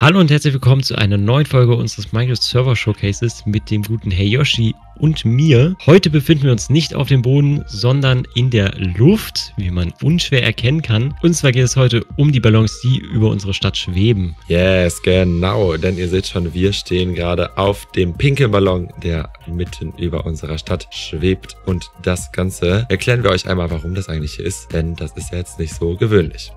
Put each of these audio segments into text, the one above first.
Hallo und herzlich willkommen zu einer neuen Folge unseres Minecraft Server Showcases mit dem guten Heyoshi und mir. Heute befinden wir uns nicht auf dem Boden, sondern in der Luft, wie man unschwer erkennen kann. Und zwar geht es heute um die Ballons, die über unsere Stadt schweben. Yes, genau, denn ihr seht schon, wir stehen gerade auf dem pinken Ballon, der mitten über unserer Stadt schwebt. Und das Ganze erklären wir euch einmal, warum das eigentlich ist, denn das ist ja jetzt nicht so gewöhnlich.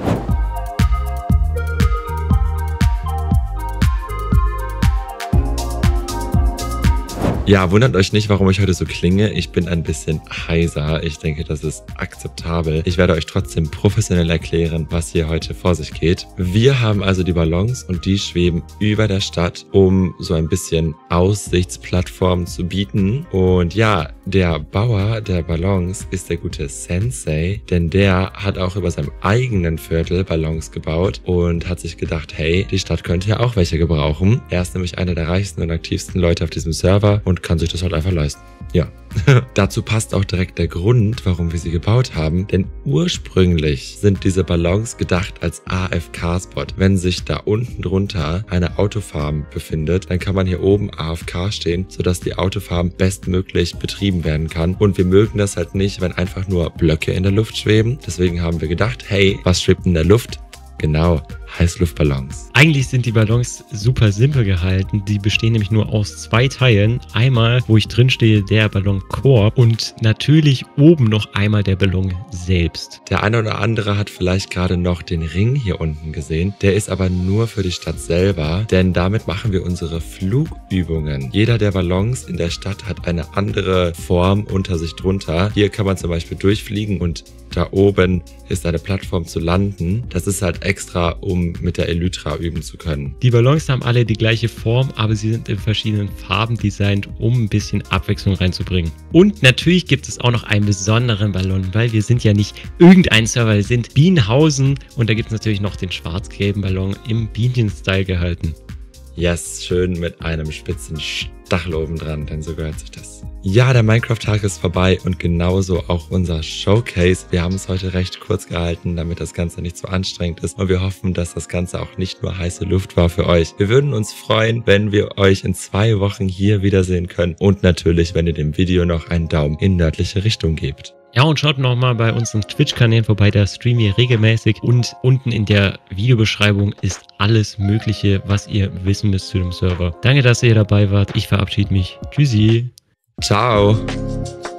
Ja, wundert euch nicht, warum ich heute so klinge. Ich bin ein bisschen heiser. Ich denke, das ist akzeptabel. Ich werde euch trotzdem professionell erklären, was hier heute vor sich geht. Wir haben also die Ballons und die schweben über der Stadt, um so ein bisschen Aussichtsplattformen zu bieten. Und ja, der Bauer der Ballons ist der gute Sensei, denn der hat auch über seinem eigenen Viertel Ballons gebaut und hat sich gedacht, hey, die Stadt könnte ja auch welche gebrauchen. Er ist nämlich einer der reichsten und aktivsten Leute auf diesem Server und kann sich das halt einfach leisten. Ja. Dazu passt auch direkt der Grund, warum wir sie gebaut haben, denn ursprünglich sind diese Ballons gedacht als AFK-Spot. Wenn sich da unten drunter eine Autofarm befindet, dann kann man hier oben AFK stehen, sodass die Autofarm bestmöglich betrieben werden kann. Und wir mögen das halt nicht, wenn einfach nur Blöcke in der Luft schweben. Deswegen haben wir gedacht, hey, was schwebt in der Luft? Genau, Heißluftballons. Eigentlich sind die Ballons super simpel gehalten. Die bestehen nämlich nur aus zwei Teilen. Einmal, wo ich drin stehe, der Ballonkorb und natürlich oben noch einmal der Ballon selbst. Der eine oder andere hat vielleicht gerade noch den Ring hier unten gesehen. Der ist aber nur für die Stadt selber, denn damit machen wir unsere Flugübungen. Jeder der Ballons in der Stadt hat eine andere Form unter sich drunter. Hier kann man zum Beispiel durchfliegen und da oben ist eine Plattform zu landen. Das ist halt extra, um mit der Elytra üben zu können. Die Ballons haben alle die gleiche Form, aber sie sind in verschiedenen Farben designt, um ein bisschen Abwechslung reinzubringen. Und natürlich gibt es auch noch einen besonderen Ballon, weil wir sind ja nicht irgendein Server, wir sind Bienenhausen und da gibt es natürlich noch den schwarz-gelben Ballon im Bienen-Style gehalten. Yes, schön mit einem spitzen Stachel oben dran, denn so gehört sich das. Ja, der Minecraft-Tag ist vorbei und genauso auch unser Showcase. Wir haben es heute recht kurz gehalten, damit das Ganze nicht so anstrengend ist und wir hoffen, dass das Ganze auch nicht nur heiße Luft war für euch. Wir würden uns freuen, wenn wir euch in 2 Wochen hier wiedersehen können und natürlich, wenn ihr dem Video noch einen Daumen in nördliche Richtung gebt. Ja, und schaut nochmal bei unseren Twitch-Kanälen vorbei, da streamen wir regelmäßig und unten in der Videobeschreibung ist alles Mögliche, was ihr wissen müsst zu dem Server. Danke, dass ihr dabei wart. Ich verabschiede mich. Tschüssi. Ciao.